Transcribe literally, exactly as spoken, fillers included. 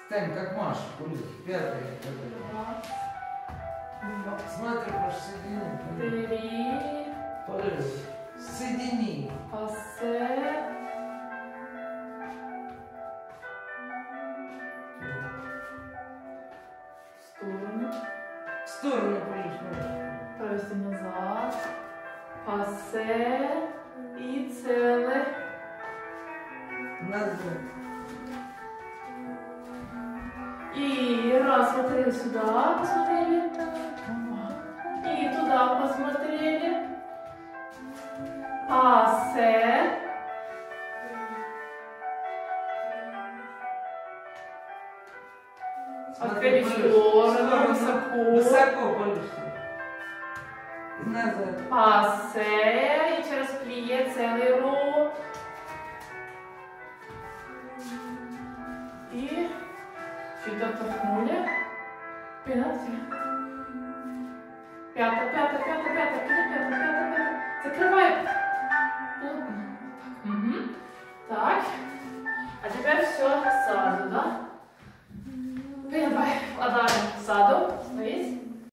Стань, как Маша, Полюс. Пятая. Раз, два, Смотри, Паш, соедини. три. Полюс. Соедини. Пассе. В сторону. В сторону, Полюс. Провести назад. Пассе. И целое. Назад. И раз смотрели сюда, посмотрели. И туда посмотрели. Пассе. Открыли в сторону, высоко. Высоко, Полюс. Назад. Пассе. И через плие целый рот. И чуть отдохнули. Пятая. Пятая, пятая, пятая, пятая, пятая, пятая, пятая, пятая. Закрывай. Плотно. Так. Угу. Так. А теперь все сразу, да? Давай.